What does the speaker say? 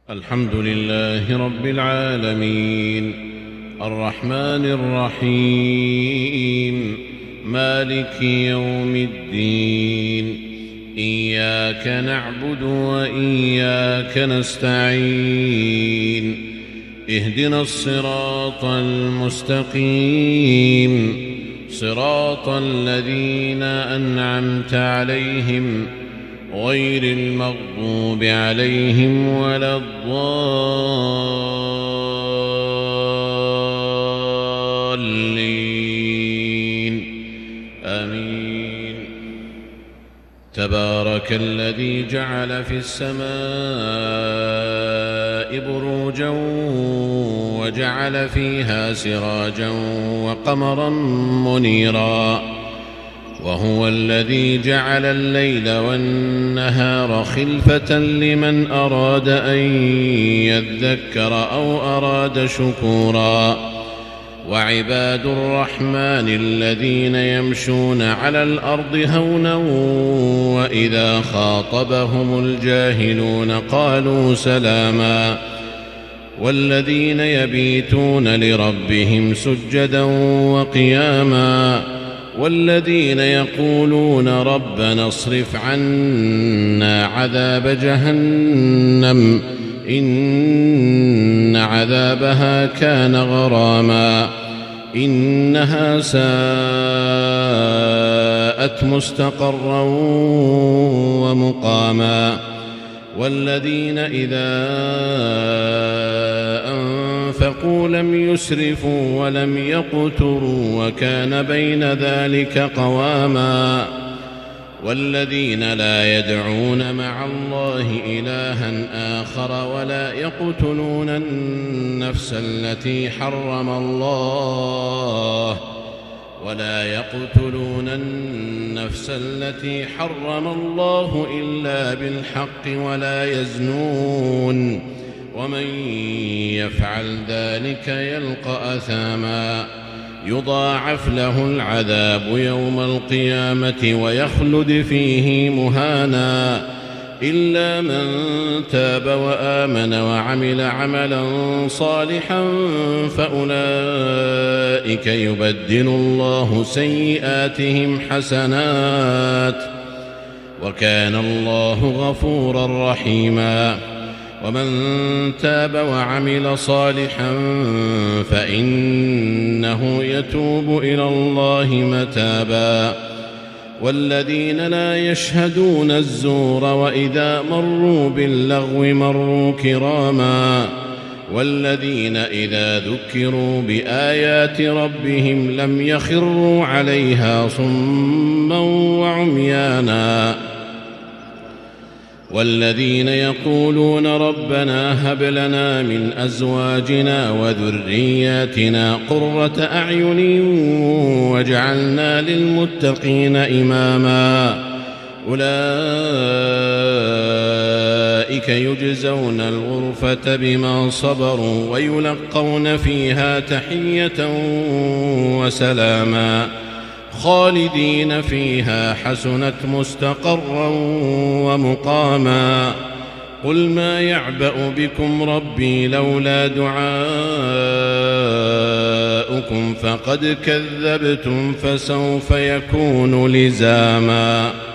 الحمد لله رب العالمين الرحمن الرحيم مالك يوم الدين إياك نعبد وإياك نستعين اهدنا الصراط المستقيم صراط الذين أنعمت عليهم غير المغضوب عليهم ولا الضالين آمين. تبارك الذي جعل في السماء بروجا وجعل فيها سراجا وقمرا منيرا وهو الذي جعل الليل والنهار خلفة لمن أراد أن يذكر أو أراد شكورا. وعباد الرحمن الذين يمشون على الأرض هونا وإذا خاطبهم الجاهلون قالوا سلاما والذين يبيتون لربهم سجدا وقياما والذين يقولون ربنا اصرف عنا عذاب جهنم إن عذابها كان غراما إنها ساءت مستقرا ومقاما. والذين إذا أنفقوا لم يسرفوا ولم يقتروا وكان بين ذلك قواما. والذين لا يدعون مع الله إلها آخر ولا يقتلون النفس التي حرم الله إلا بالحق ولا يزنون ومن يفعل ذلك يلقى أثاما يضاعف له العذاب يوم القيامة ويخلد فيه مهانا إلا من تاب وآمن وعمل عملا صالحا فأولئك يبدل الله سيئاتهم حسنات وكان الله غفورا رحيما. ومن تاب وعمل صالحا فإنه يتوب إلى الله متابا. والذين لا يشهدون الزور وإذا مروا باللغو مروا كراما. والذين إذا ذكروا بآيات ربهم لم يخروا عليها صما وعميانا. والذين يقولون ربنا هب لنا من أزواجنا وذرياتنا قرة أعين واجعلنا للمتقين إماما أولئك يجزون الغرفة بما صبروا ويلقون فيها تحية وسلاما خالدين فيها حسنت مستقرا ومقاما. قل ما يعبأ بكم ربي لولا دعاؤكم فقد كذبتم فسوف يكون لزاما.